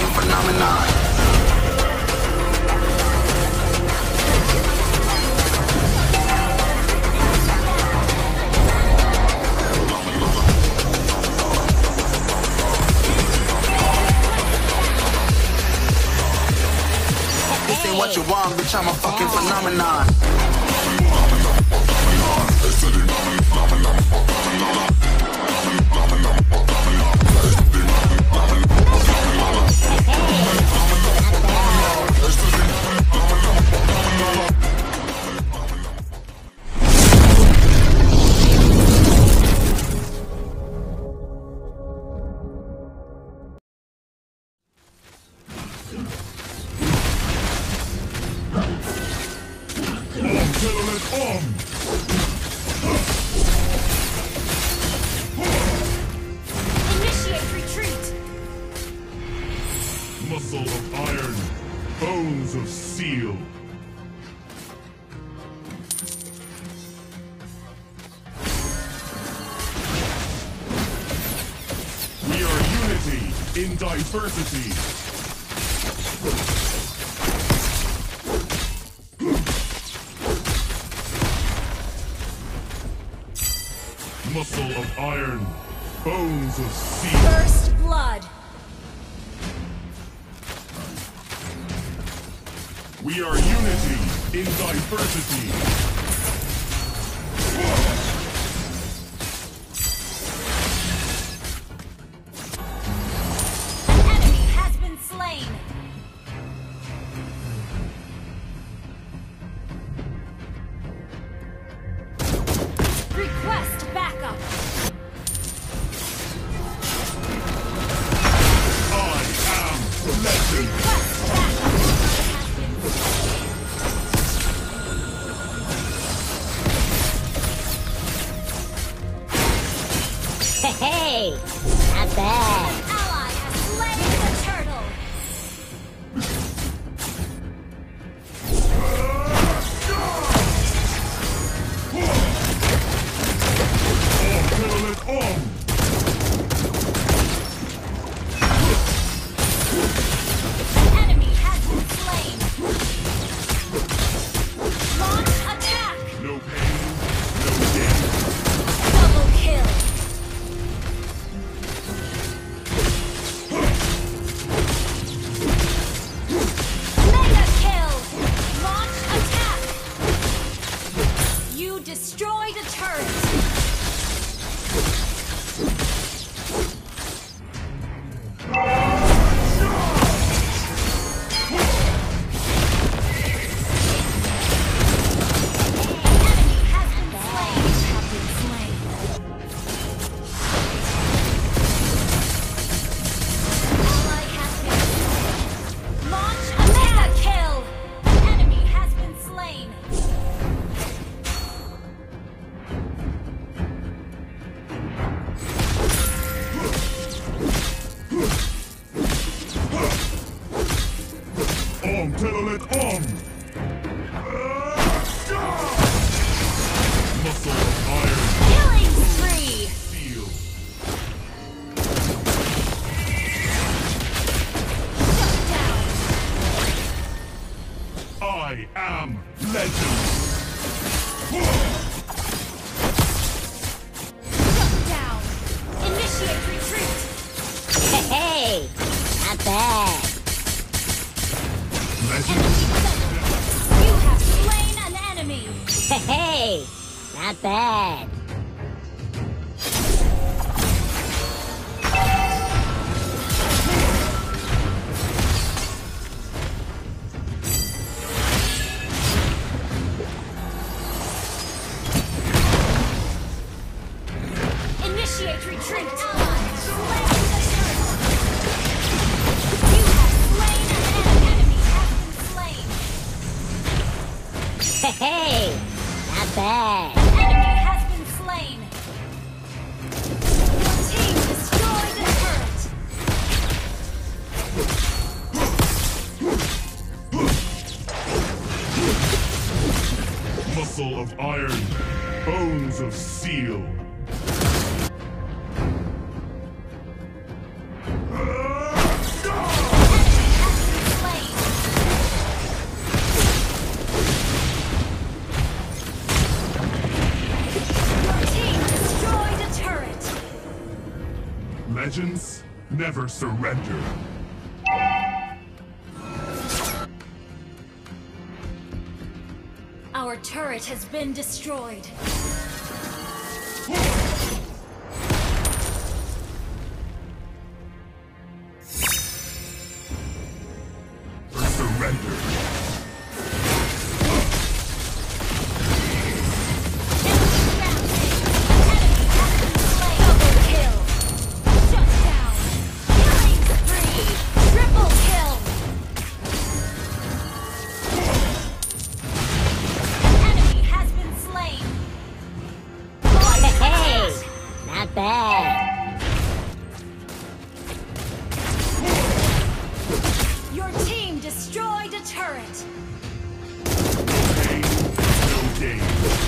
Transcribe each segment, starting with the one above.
fucking phenomenon. This ain't what you want, bitch, I'm a fucking phenomenon. Initiate retreat. Muscle of iron, bones of steel. We are unity in diversity. Muscle of iron, bones of steel. First blood. We are unity in diversity. Enemy has been slain. Request backup. I am legend. Request backup. Hey, not bad. Ally has slain the turtle. Kill it on. Enemy has been slain. Launch attack. No pain, no gain. Double kill. Mega kill. Launch attack. You destroyed a turret. Enemy has been slain. Ally has been slain. Launch a mega kill. Enemy has been slain. Kill it on. Muscle of iron, Killing spree. steel. Shut down. I am legend. Shut down. Initiate retreat. Hey, not bad. Legend. You have slain an enemy. Hey, not bad. Initiate retreat. Slain the turtle. You have slain an enemy. Has been slain. Hey, not bad. Enemy has been slain. Your team destroyed the turret. Muscle of iron, bones of steel. Enemy Legends never surrender. Our turret has been destroyed. Surrender. Not bad. Your team destroyed a turret. Pain, no gain.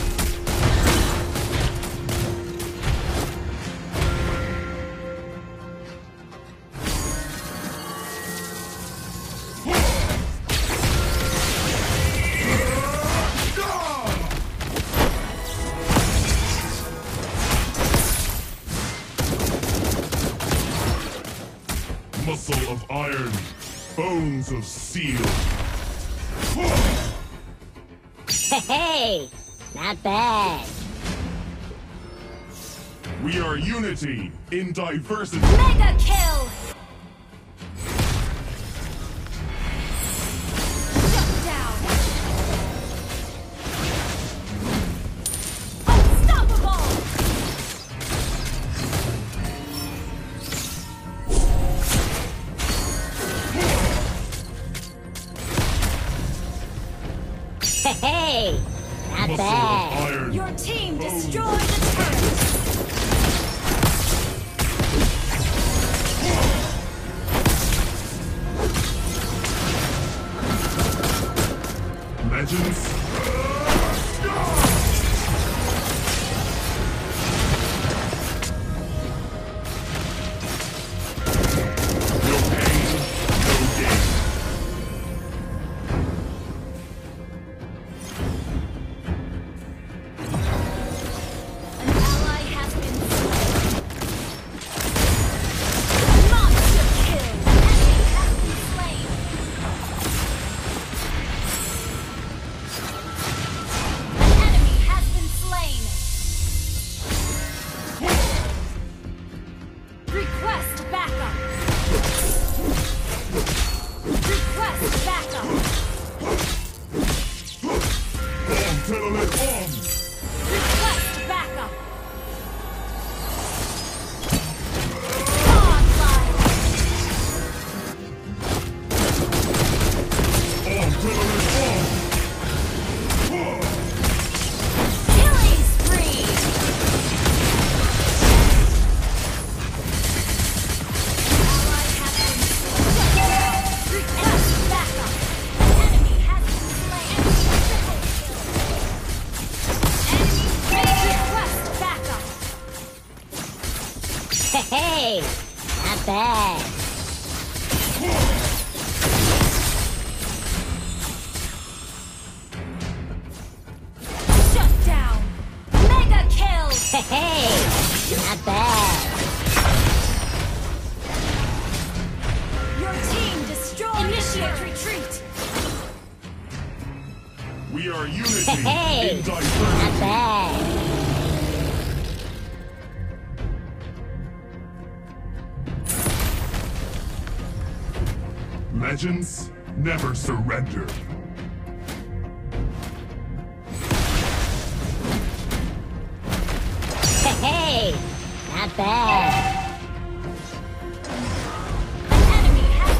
Muscle of iron, bones of steel. Hey, not bad. We are unity in diversity. Mega kill. Shut down. Unstoppable. Hey, not Muscle of bad. iron. Your team destroyed a turret. Legends. No pain, no gain. An ally has been slain. Monster kill. Enemy has been slain. An enemy has been slain. Request backup. Request backup. On, gentlemen, on! Request backup. Godlike. On, gentlemen, on! Killing spree. Ally has been slain. Request backup. Enemy has been slain. Enemy request backup. Hey, not bad. Shut down. Mega kill. Hey, not bad. Your team destroyed. Initiate retreat. We are unity Hey, in not diversity. bad. Legends never surrender. Hey, not bad. An enemy has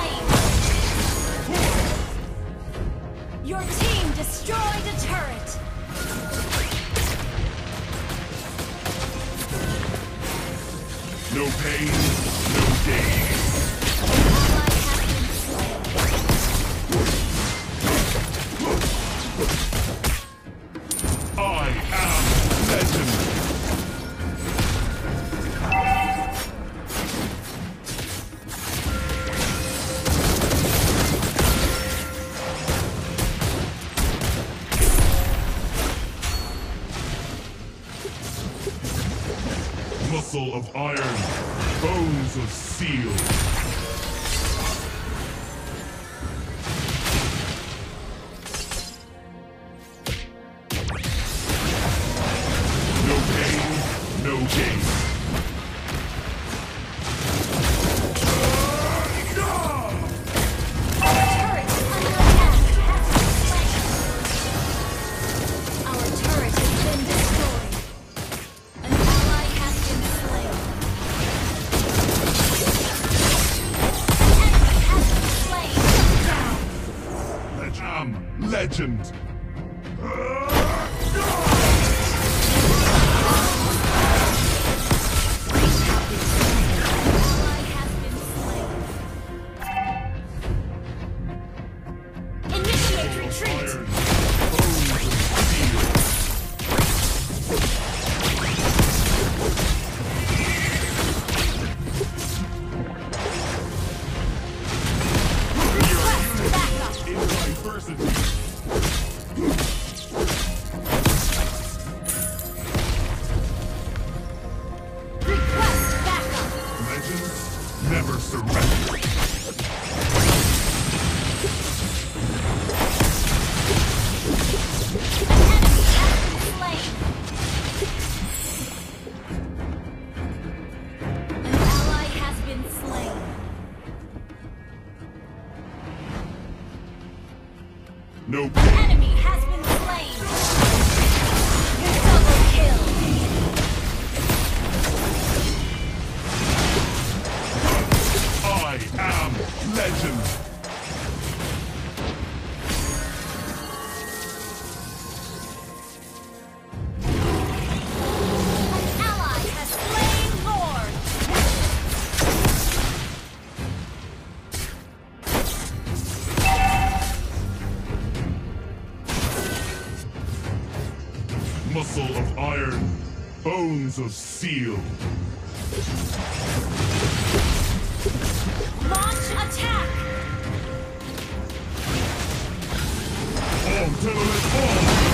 been slain. Your team destroyed a turret. No pain, no gain. Ally has been slain. I am legend. Muscle of iron, Bones of steel. No pain, no gain. Our turret is under attack. Our turret has been destroyed. An ally has been slain. An enemy has been slain. Down. Legend. Ally has been slain. Initiate retreat. Iron. Bones of steel. Request backup. In diversity. Request backup. Legends never surrender. An enemy has been slain. An ally has been slain. No pain. Enemy has been slain. Double kill. I am legend. An ally has slain Lord. Muscle of iron. Bones of steel. Launch attack. All till it all.